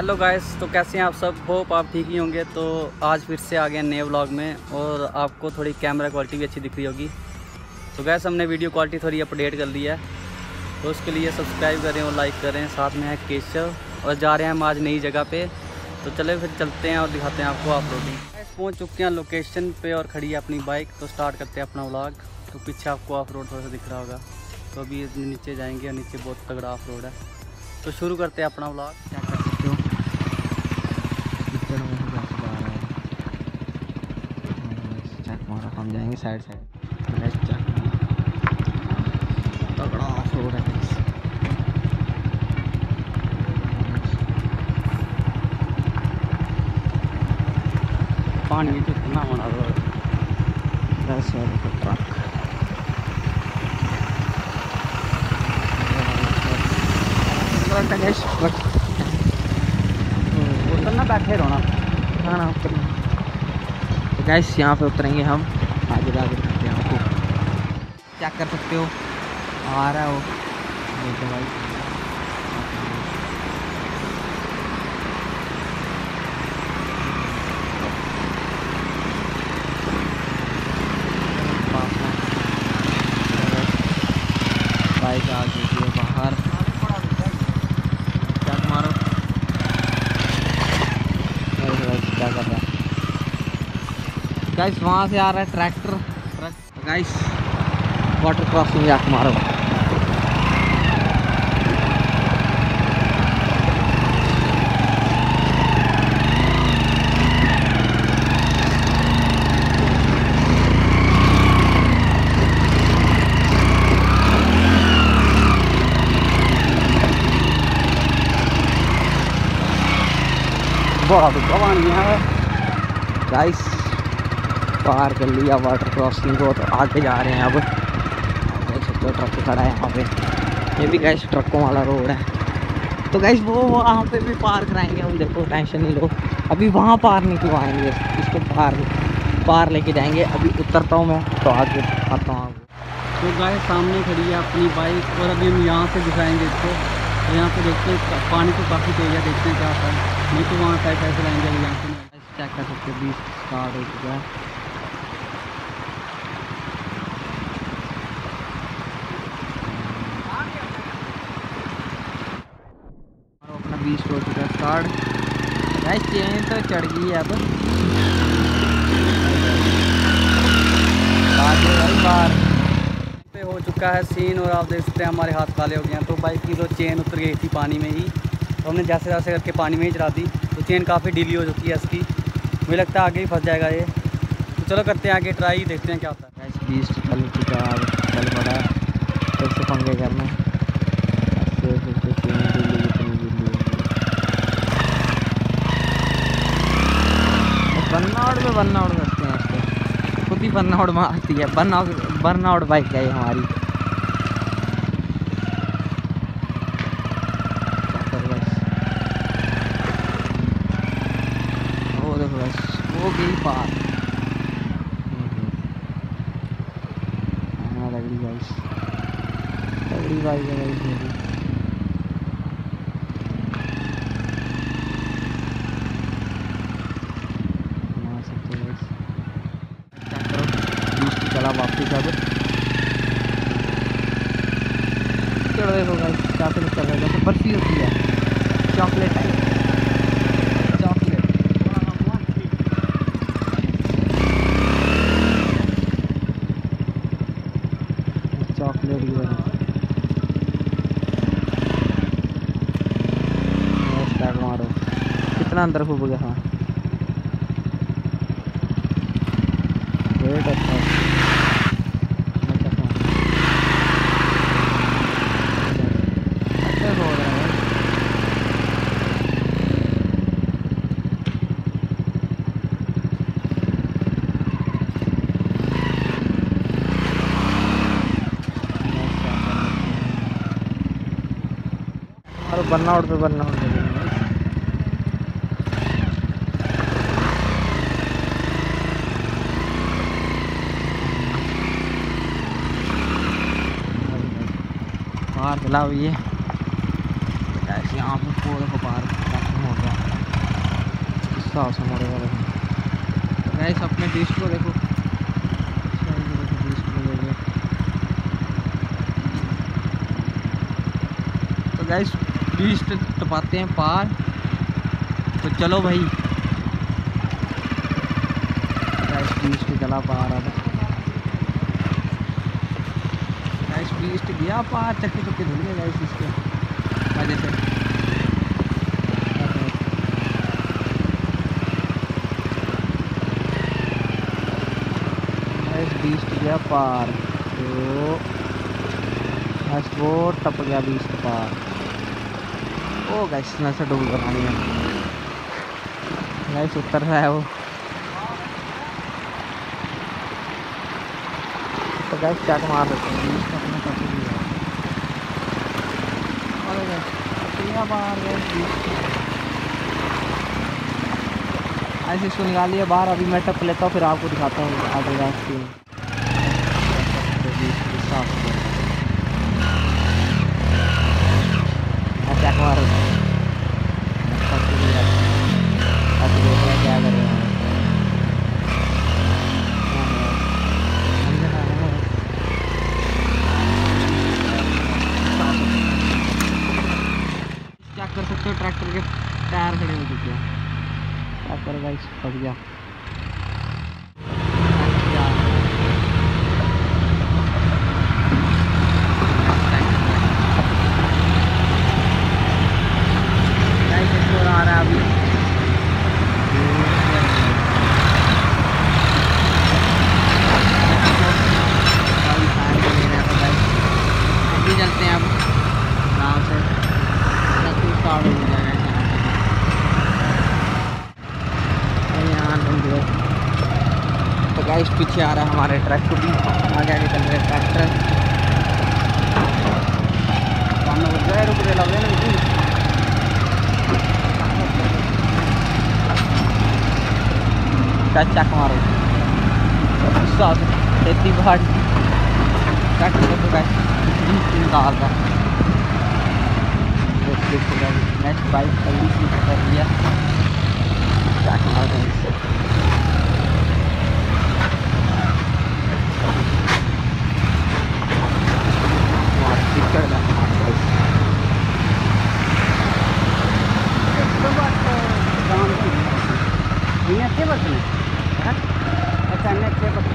Hello guys, तो कैसे हैं आप सब। होप आप ठीक ही होंगे। तो आज फिर से आ गए नए व्लॉग में और आपको थोड़ी कैमरा क्वालिटी भी अच्छी दिख रही होगी। तो गैस हमने वीडियो क्वालिटी थोड़ी अपडेट कर ली है, तो उसके लिए सब्सक्राइब करें और लाइक करें। साथ में है केशव और जा रहे हैं हम आज नई जगह पे। तो चले फिर चलते हैं और दिखाते हैं आपको ऑफ रोडिंग। पहुँच चुके हैं लोकेशन पे और खड़ी है अपनी बाइक। तो स्टार्ट करते हैं अपना व्लॉग। तो पीछे आपको ऑफ रोड थोड़ा सा दिख रहा होगा। तो अभी नीचे जाएंगे और नीचे बहुत तगड़ा ऑफ रोड है। तो शुरू करते हैं अपना व्लॉग। क्या कर सकते हो, चेक मारो, हम जाएंगे साइड तगड़ा ऑफ रोड है। पानी कितना बना रोड, 10 वाले ट्रक उतरना बैठे रहो ना। हाँ ना उतर। तो गैस यहाँ पे उतरेंगे हम। आगे दिखाते हैं आपको, चेक कर सकते हो आ रहा है वो। देखो भाई, बाइक आ चुकी है बाहर। चेक मारो, क्या कर रहा है गाइस। वहाँ से आ रहा है tractor truck. Guys water crossing जाके मारो। बड़ा तो पानी है गाइस, पार कर लिया वाटर क्रॉसिंग को। तो आगे जा रहे हैं अब। देख सकते हो ट्रक खड़ा है यहाँ पे। ये भी गाइस ट्रकों वाला रोड है। तो गाइस वो वहाँ पे भी पार कराएंगे हम। देखो टेंशन नहीं लो, अभी वहाँ पार नहीं करवाएंगे, इसको पार लेके जाएंगे। अभी उतरता हूँ मैं तो आगे आता हूँ। तो गाइस सामने खड़ी है अपनी बाइक और अभी हम यहाँ से दिखाएंगे इसको। तो यहाँ पे देखते हैं पानी तो काफ़ी तेज है, देखते हैं क्या होता है। नहीं तो वहाँ साइड कैसे लाएंगे। अभी यहाँ से चेक कर सकते हो 20 स्टार्ट हो चुका है। अपना 20 हो चुका है स्टार्ट। गाइस चेन तो चढ़ गई है अब। बार पे हो चुका है सीन और आप देख सकते हैं हमारे हाथ काले हो गए हैं। तो बाइक की जो चेन उतर गई थी पानी में ही, तो हमने जैसे जैसे करके पानी में ही चला दी। तो चेन काफ़ी ढीली हो चुकी है इसकी। मुझे लगता है आगे ही फंस जाएगा ये। तो चलो करते हैं आगे ट्राई, देखते हैं क्या होता है। गाइस 20 चल चुका है, चल पड़ा है। फिर से पंगे करना फिर से चेन ढीली बर्नआउट करते हैं इसको। खुद ही बर्नआउट मारती है। बर्नआउट बाइक है ये हमारी। वो देखो बस वो गई पार। तगड़ी बाइक है गाइस मेरी। चला वापस अब। चलो देखो गाइस क्या फिर कर रहा है। जैसे बर्फी होती है, चॉकलेट टाइप। चॉकलेट की बनी। मारो कितना अंदर खूब गया। हाँ वेट अच्छा है। और बर्नआउट पे बर्नआउट दे देंगे। बाहर चला हुई है। यहाँ पे पौधों को पार मोड़ रहा है, इस हिसाब से मोड़ेगा। देखो तो गाइस अपने बीस्ट को देखो, बीस्ट को देखो। तो गाइस बीस्ट टपाते हैं पार, तो चलो भाई। गाइस बीस्ट चला पार, अब गाइस बीस्ट गया पार, चक्के चक्के धुल गए गाइस इसके वजह से। गाइस बीस्ट गया पार, तो गाइस वो टप गया बीस्ट पार। ओ गाइस मैं से डूब रहा है गाइस, उतर रहा है वो। तो गाइस चक मार देते हैं, बीस्ट अपने टप दिया। अरे गाइस बाहर ऐसे इसको निकालिए बाहर। अभी मैं टप लेता हूँ, फिर आपको दिखाता हूँ आगे का सीन। चक मार क्या कर रहे हैं। चेक कर सकते हो ट्रैक्टर के टायर खड़े हो चुके हैं। ट्रैक्टर गाइस फट गया। आ रहा है अभी चलते हैं अब आराम से, स्टार्ट हो जाएगा यहाँ। तो गाइस पीछे आ रहा है हमारे ट्रैक्टर भी, आगे आगे चल रहे ट्रैक्टर। रुक रहे लग रहे ना चक मारो खेती बाड़ी चक निकाल रहा। नेक्स्ट बाइक जल्दी से कर लिया, चक मार अच्छे बर्तन है। अच्छा अच्छे बर्तन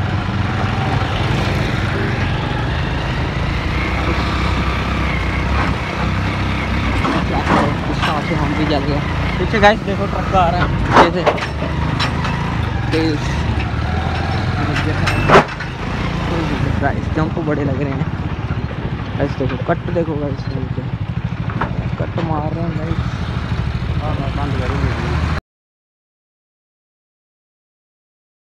से हम भी जल गए। पीछे गाइस देखो ट्रक आ रहा है जैसे गाइस, जंप बड़े लग रहे हैं। गाइस देखो कट, देखो गाइस कट मार रहे हैं गाइस। बंद करेंगे।